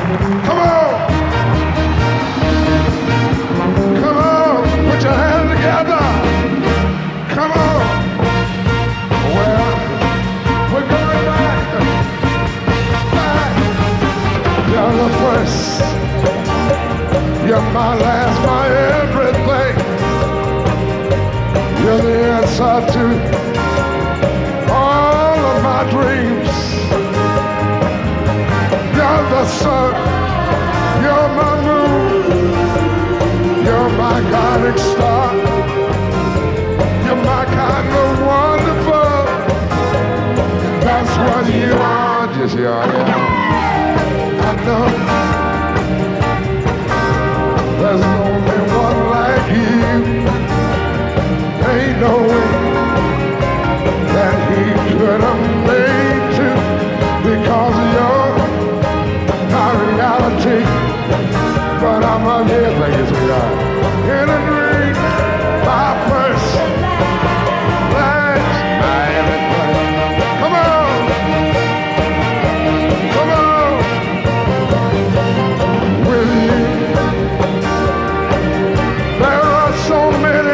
Come on. Come on. Put your hands together. Come on. Well, we're going back. You're the first. You're my last, my everything. You're the answer to all of my dreams. You're the sun. You're my moon. You're my guiding star. You're my kind of wonderful. That's what you are. Just you are, yeah. I know there's only one like you. Ain't no way that he could have made you, because you're my reality. But I'm up here, thank you, sweetheart, in a dream, my first, last, my everything. Come on, come on, with you. There are so many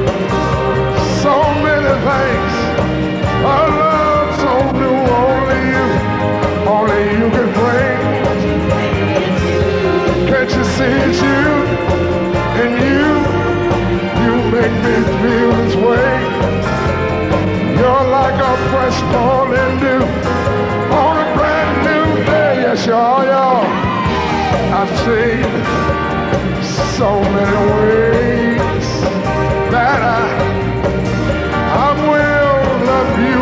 things. A love so new, only you can bring. Can't you see it's you? And you make me feel this way. You're like a fresh falling dew on a brand new day. Yes, you are, y'all. I've seen so many ways that I will love you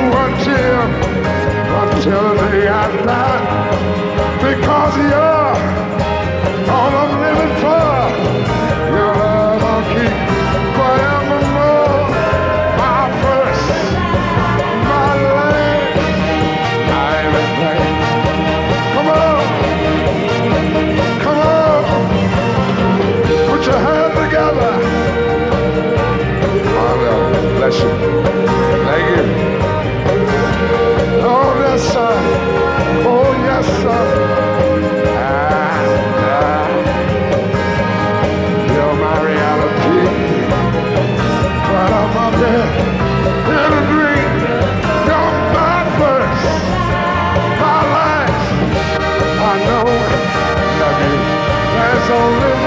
until the day I die, because you're all I'm living for. Your love I'll keep forevermore. My first, my last, my everything. Come on, come on, put your hands together. Oh, bless you. Thank you. Oh, yes, sir. Oh, yes, sir. You're my reality. But I'm up there in a dream. You're my first, my last. I know, love you. There's only